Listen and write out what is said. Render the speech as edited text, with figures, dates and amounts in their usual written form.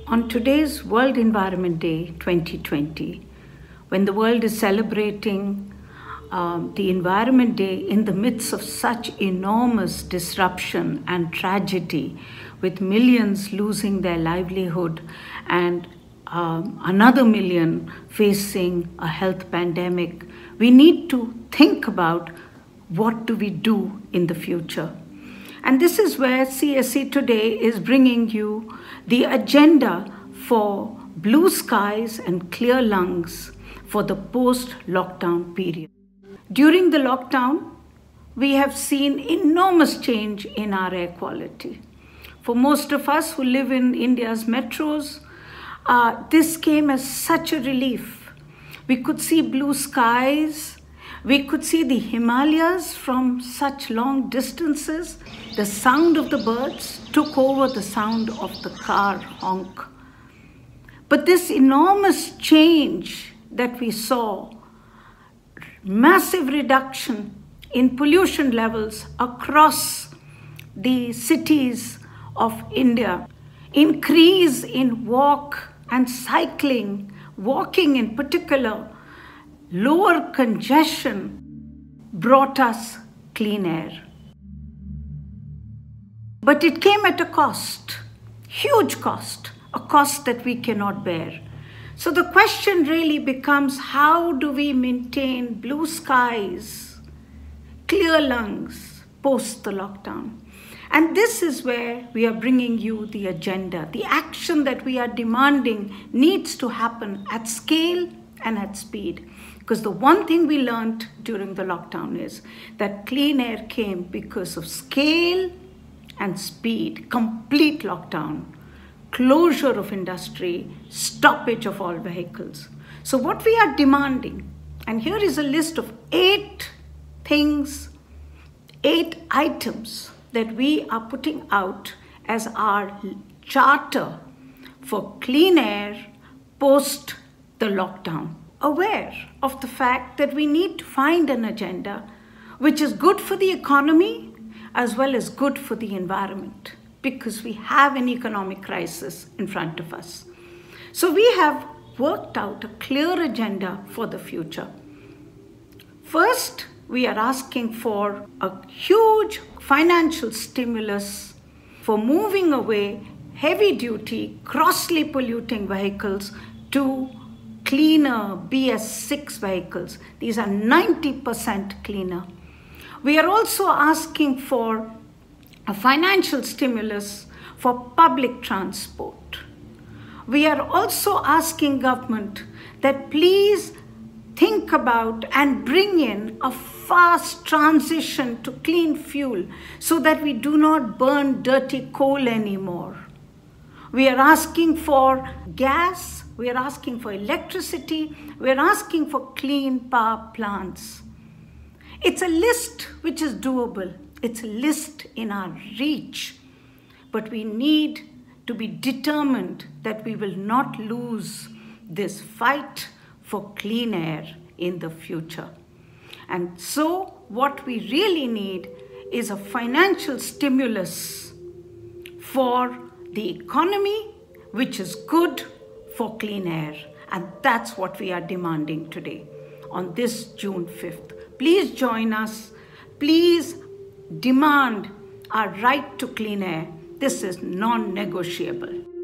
On today's World Environment Day 2020, when the world is celebrating the Environment Day in the midst of such enormous disruption and tragedy, with millions losing their livelihood and another million facing a health pandemic, we need to think about what do we do in the future. And this is where CSE today is bringing you the agenda for blue skies and clear lungs for the post-lockdown period. During the lockdown, we have seen enormous change in our air quality. For most of us who live in India's metros, this came as such a relief. We could see blue skies. We could see the Himalayas from such long distances. The sound of the birds took over the sound of the car honk. But this enormous change that we saw, massive reduction in pollution levels across the cities of India, increase in walk and cycling, walking in particular, lower congestion brought us clean air. But it came at a cost, huge cost, a cost that we cannot bear. So the question really becomes, how do we maintain blue skies, clear lungs post the lockdown? And this is where we are bringing you the agenda. The action that we are demanding needs to happen at scale and at speed. Because the one thing we learned during the lockdown is that clean air came because of scale and speed, complete lockdown, closure of industry, stoppage of all vehicles. So what we are demanding, and here is a list of 8 items that we are putting out as our charter for clean air post the lockdown. Aware of the fact that we need to find an agenda which is good for the economy as well as good for the environment, because we have an economic crisis in front of us. So we have worked out a clear agenda for the future. First, we are asking for a huge financial stimulus for moving away heavy-duty, grossly polluting vehicles to cleaner BS6 vehicles. These are 90% cleaner. We are also asking for a financial stimulus for public transport. We are also asking government that please think about and bring in a fast transition to clean fuel so that we do not burn dirty coal anymore. We are asking for gas, we are asking for electricity, we are asking for clean power plants. It's a list which is doable. It's a list in our reach. But we need to be determined that we will not lose this fight for clean air in the future. And so what we really need is a financial stimulus for the economy, which is good for clean air. And that's what we are demanding today on this June 5th. Please join us. Please demand our right to clean air. This is non-negotiable.